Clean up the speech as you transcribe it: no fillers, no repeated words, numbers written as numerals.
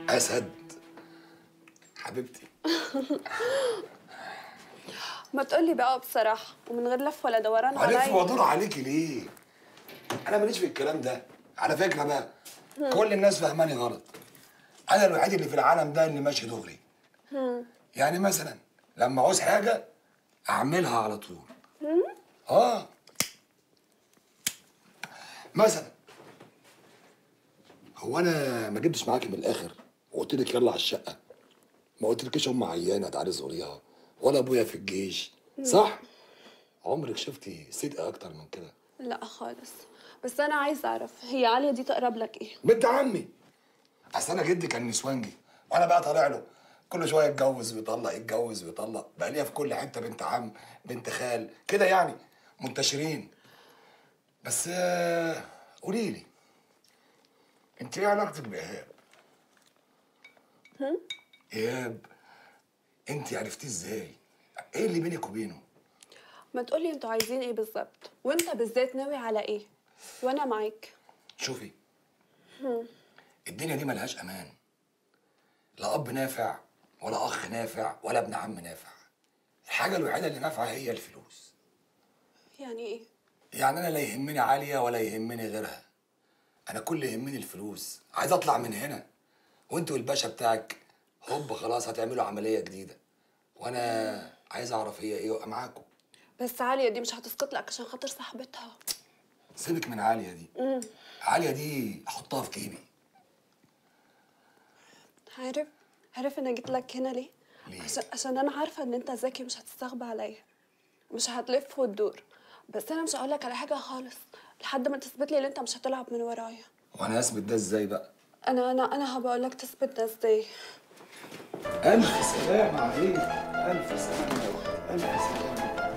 اسد حبيبتي. ما تقولي بقى بصراحه ومن غير لف ولا دوران هلف عليا. وادور عليكي ليه؟ انا ماليش في الكلام ده. على فكره بقى كل الناس فهماني غلط. انا الوحيد اللي في العالم ده اللي ماشي دغري. يعني مثلا لما عاوز حاجه اعملها على طول. اه مثلا هو انا ما جبتش معاكي من الاخر وقلت لك يلا على الشقه؟ ما قلتلكيش ام عيانه تعالي زوريها، ولا ابويا في الجيش، صح؟ عمرك شفتي صدق اكتر من كده؟ لا خالص، بس انا عايزه اعرف هي عاليه دي تقرب لك ايه؟ بنت عمي. اصل انا جدي كان نسوانجي وانا بقى طالع له كل شويه يتجوز ويطلق يتجوز ويطلق، بقى ليا في كل حته بنت عم بنت خال كده يعني منتشرين. بس قولي لي انت ايه علاقتك بايهاب؟ ايهاب انت عرفتيه ازاي؟ ايه اللي بينك وبينه؟ ما تقولي انتوا عايزين ايه بالظبط، وانت بالذات ناوي على ايه، وانا معاك. شوفي الدنيا دي ملهاش امان، لا اب نافع ولا اخ نافع ولا ابن عم نافع. الحاجه الوحيده اللي نافعه هي الفلوس. يعني ايه؟ يعني انا لا يهمني عاليه ولا يهمني غيرها، انا كل اللي يهمني الفلوس. عايز اطلع من هنا وانت والباشا بتاعك هوب خلاص هتعملوا عمليه جديده، وانا عايز اعرف هي ايه وابقى معاكم. بس عاليه دي مش هتسقط لك عشان خاطر صاحبتها. سيبك من عاليه دي. عاليه دي احطها في جيبي. عارف انا جيت لك هنا ليه؟ ليه؟ عشان انا عارفه ان انت ذكي مش هتستغبى عليا، مش هتلف وتدور. بس انا مش هقول لك على حاجه خالص لحد ما تثبت لي ان انت مش هتلعب من ورايا. وانا اثبت ده ازاي بقى؟ انا هبقول لك تثبت ده ازاي. الف سلام عليك. الف سلام. الف سلام.